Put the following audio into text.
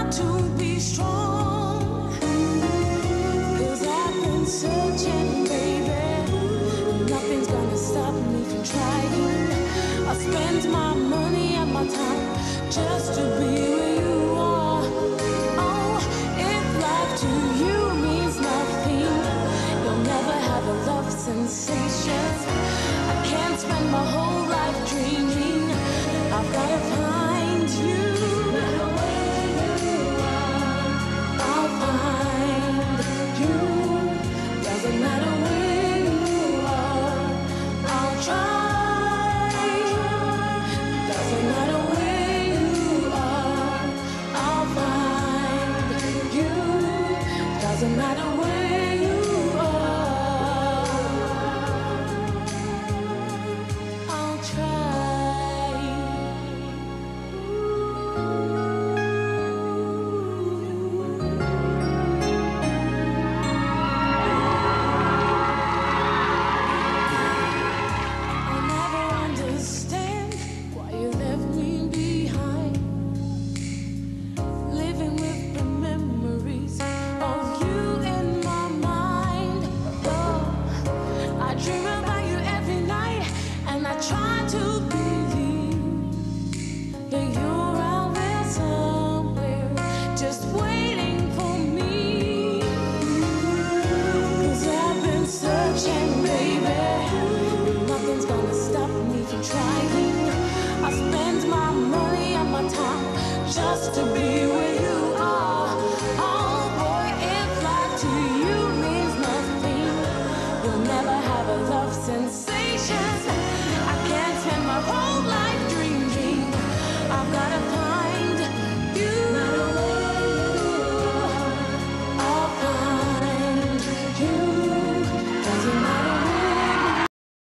to be strong. 'Cause I've been searching, baby. Nothing's gonna stop me from trying. I spend my money and my time just to be where you are. Oh, if life to you means nothing, you'll never have a love sensation. I can't spend my whole life dreaming. I've gotta find you. No matter where you are, I'll find you. Doesn't matter where you are, I'll try. Doesn't matter where you are, I'll find you. Doesn't matter where you are, I'll try.